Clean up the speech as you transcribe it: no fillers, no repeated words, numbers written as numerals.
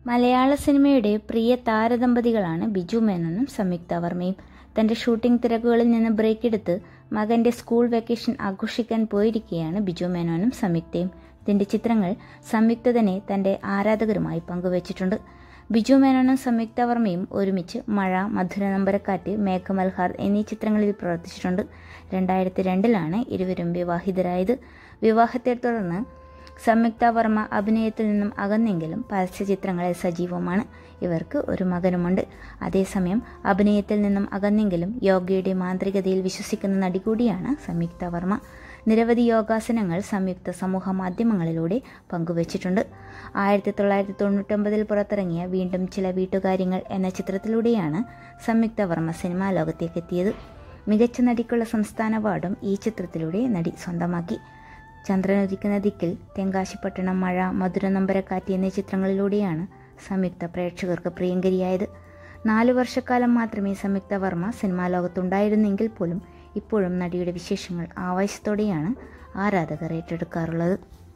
മലയാള സിനിമയുടെ പ്രിയ താരദമ്പതികളാണ് ബിജു മേനോനും സംയുക്ത വർമ്മയും. തന്റെ ഷൂട്ടിംഗ് തിരക്കുകളിൽ നിന്ന് ബ്രേക്ക് എടുത്ത് മകന്റെ സ്കൂൾ വെക്കേഷൻ ആഘോഷിക്കാൻ പോയിരിക്കുകയാണ് ബിജു മേനോനും സംയുക്തയും. ഇതിന്റെ ചിത്രങ്ങൾ സംയുക്ത തന്നെ തന്റെ ആരാധകരുമായി പങ്കുവച്ചിട്ടുണ്ട്. ബിജു മേനോനും സംയുക്ത വർമ്മയും ഒരുമിച്ച് മഴ, മധുര നമ്പരക്കാറ്റ്, മേഘമൽഹാർ എന്നീ ചിത്രങ്ങളിൽ പ്രവർത്തിച്ചിട്ടുണ്ട്. 2002 ഇരുവരും വിവാഹിതരായത്. വിവാഹത്തെ തുടർന്ന് സംയുക്ത വർമ്മ അഭിനയത്തിൽ നിന്നും അകന്നെങ്കിലും പരസ്യചിത്രങ്ങളിൽ സജീവമാണ്. ഇവർക്ക് ഒരു മകനുമുണ്ട്. അതേസമയം അഭിനയത്തിൽ നിന്നും അകന്നെങ്കിലും യോഗയുടെ മാന്ത്രികതയിൽ വിശ്വസിക്കുന്ന നടി കൂടിയാണ് സംയുക്ത വർമ്മ. നിരവധി യോഗാസനങ്ങൾ സംയുക്ത സമൂഹ മാധ്യമങ്ങളിലൂടെ പങ്കുവച്ചിട്ടുണ്ട്. 1999 പുറത്തിറങ്ങിയ വീണ്ടും ചില വീട്ടുകാര്യങ്ങൾ എന്ന ചിത്രത്തിലൂടെയാണ് സംയുക്ത വർമ്മ സിനിമാ ലോകത്തേക്ക് എത്തിയത്. മികച്ച നടിക്കുള്ള സംസ്ഥാന അവാർഡും ഈ ചിത്രത്തിലൂടെ നടി സ്വന്തമാക്കി. ചന്ദ്രനുദിക്കുന്ന ദിക്കിൽ, തെങ്കാശിപ്പട്ടണം, മഴ, മധുര നമ്പരക്കാറ്റ് എന്നീ ചിത്രങ്ങളിലൂടെയാണ് സംയുക്ത പ്രേക്ഷകർക്ക് പ്രിയങ്കരിയായത്. 4 വർഷക്കാലം മാത്രമേ സംയുക്ത വർമ്മ സിനിമാ ലോകത്തുണ്ടായിരുന്നെങ്കിൽ പോലും ഇപ്പോഴും നടിയുടെ വിശേഷങ്ങൾ ആവേശത്തോടെയാണ് ആരാധകർ ഏറ്റെടുക്കാറുള്ളത്.